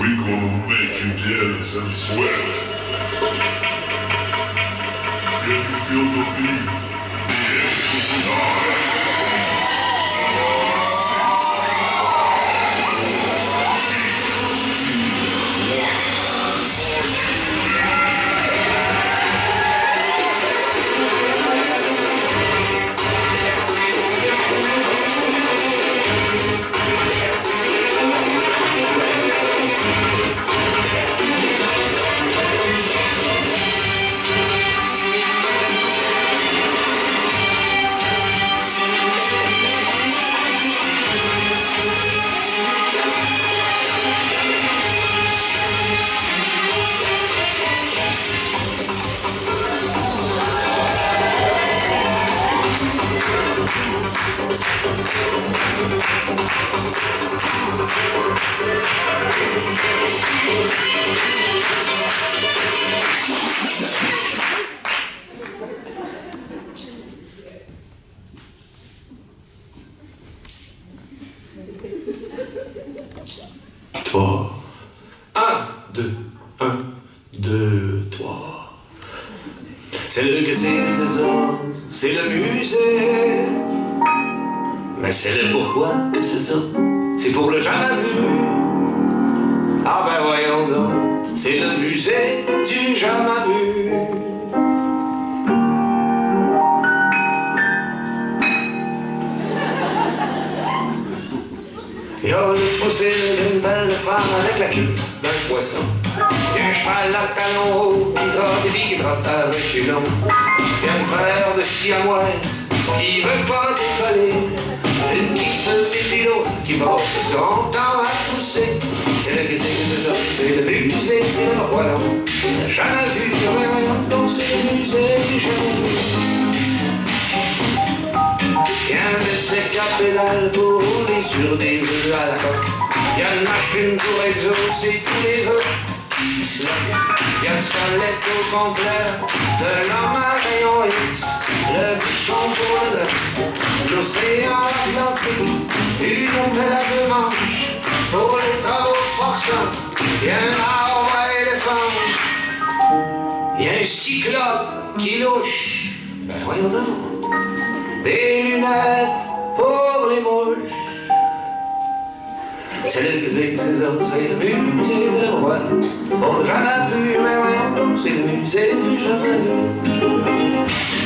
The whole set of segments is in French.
We gonna make you dance and sweat. Can you feel the beat? Trois. 1, 2, 1, 2, 3. C'est le que c'est ça, c'est le musée. Mais c'est le pourquoi que c'est ça, c'est pour le jamais vu. Ah ben voyons donc, c'est le musée du jamais vu. Il y a le fossile d'une belle femme avec la queue d'un poisson. Il y a un cheval à talons hauts qui trotte et qui trotte avec une long. Il y a une paire de siamoises qui veut pas décoller. Une qui se met l'autre qui passe son temps à pousser. C'est le que c'est ça, c'est le musée, c'est le royaume. Jamais vu de royaume, donc c'est le musée du jamais vu. Y'a un sec à pédale pour rouler sur des œufs à la coque. Y'a une machine pour exaucer tous les vœux qui se loquent. Y'a le squelette au complet de l'homme à rayon X. Le bouchon pour le drap, l'océan Atlantique. Une belle à deux manches pour les travaux forçants. Y'a un arbre à éléphant. Y'a un cyclope qui louche. Ben voyons donc. Des lunettes pour les mouches. C'est le musée, c'est ça, c'est le musée du roi. On l'a jamais vu, mais ouais, c'est le musée du jamais vu.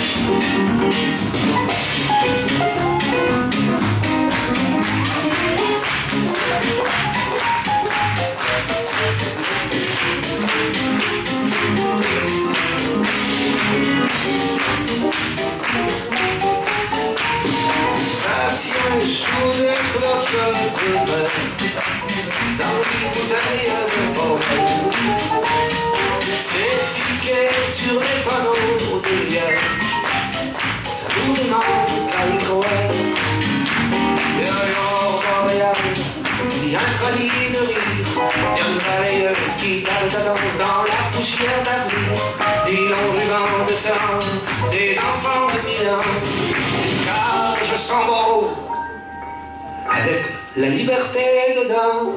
Sous des cloches de verre, dans des bouteilles de forêt, c'est piqué sur les panneaux de liège, ça nous demande qu'à y croire. Il y a l'aurore boréale, il y a un collier de rire, il y a une balayeuse qui parle de danse dans la poussière d'avenir, des longs rubans de temps, des enfants de 1000 ans, une cage sans mots, avec la liberté dedans.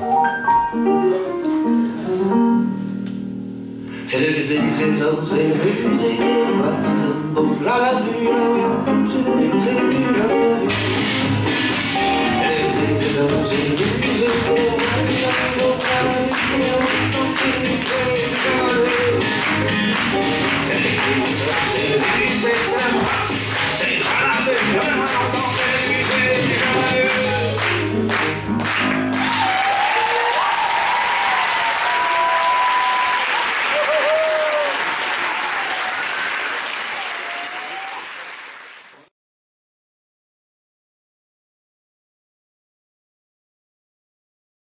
C'est le musée, c'est ça, c'est le musée de ma maison. Bon, jamais vu, c'est le musée du jamais vu. C'est le musée, c'est ça, c'est le musée de ma maison. C'est le musée, c'est ça, c'est le musée.